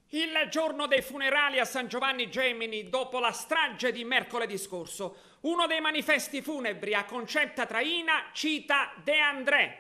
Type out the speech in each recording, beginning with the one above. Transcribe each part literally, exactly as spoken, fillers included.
Il giorno dei funerali a San Giovanni Gemini, dopo la strage di mercoledì scorso, uno dei manifesti funebri a Concetta Traina cita De André.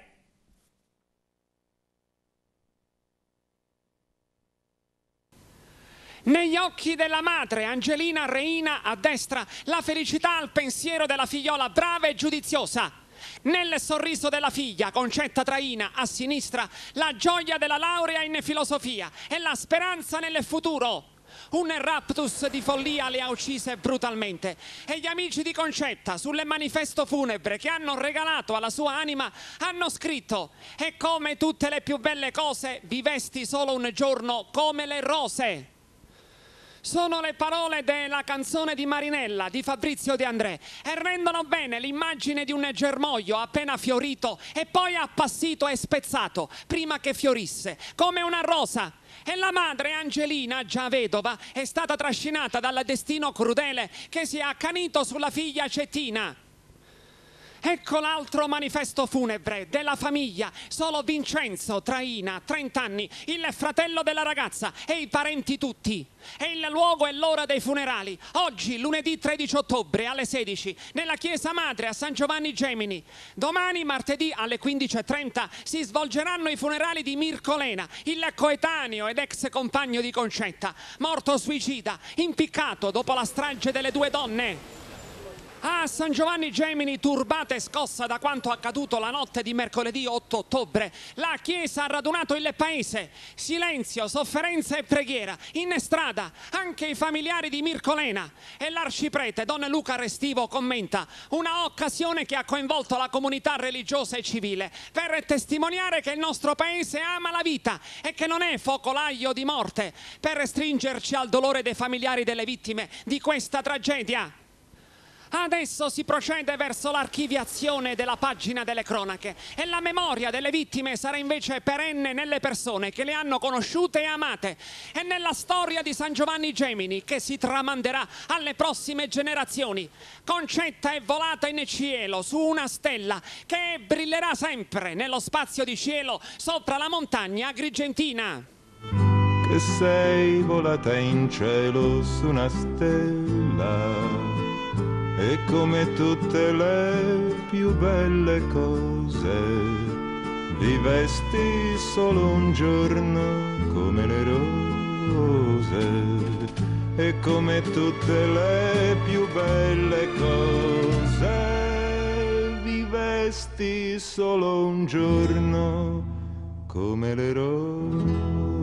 Negli occhi della madre, Angelina Reina, a destra, la felicità al pensiero della figliola brava e giudiziosa. Nel sorriso della figlia, Concetta Traina, a sinistra, la gioia della laurea in filosofia e la speranza nel futuro. Un raptus di follia le ha uccise brutalmente e gli amici di Concetta, sul manifesto funebre che hanno regalato alla sua anima, hanno scritto: e come tutte le più belle cose, vivesti solo un giorno come le rose. Sono le parole della canzone di Marinella di Fabrizio De André e rendono bene l'immagine di un germoglio appena fiorito e poi appassito e spezzato prima che fiorisse, come una rosa. E la madre Angelina, già vedova, è stata trascinata dal destino crudele che si è accanito sulla figlia Cettina. Ecco l'altro manifesto funebre della famiglia. Solo Vincenzo Traina, trenta anni, il fratello della ragazza e i parenti tutti. E il luogo e l'ora dei funerali. Oggi, lunedì tredici ottobre alle sedici, nella chiesa madre a San Giovanni Gemini. Domani, martedì alle quindici e trenta, si svolgeranno i funerali di Mirko Lena, il coetaneo ed ex compagno di Concetta, morto suicida, impiccato dopo la strage delle due donne. A San Giovanni Gemini, turbata e scossa da quanto accaduto la notte di mercoledì otto ottobre, la Chiesa ha radunato il paese. Silenzio, sofferenza e preghiera. In strada anche i familiari di Mirko Lena. E l'arciprete Don Luca Restivo commenta: una occasione che ha coinvolto la comunità religiosa e civile per testimoniare che il nostro paese ama la vita e che non è focolaio di morte, per stringerci al dolore dei familiari delle vittime di questa tragedia. Adesso si procede verso l'archiviazione della pagina delle cronache e la memoria delle vittime sarà invece perenne nelle persone che le hanno conosciute e amate e nella storia di San Giovanni Gemini che si tramanderà alle prossime generazioni. Concetta è volata in cielo su una stella che brillerà sempre nello spazio di cielo sopra la montagna agrigentina. Che sei volata in cielo su una stella e come tutte le più belle cose vivesti solo un giorno come le rose e come tutte le più belle cose vivesti solo un giorno come le rose.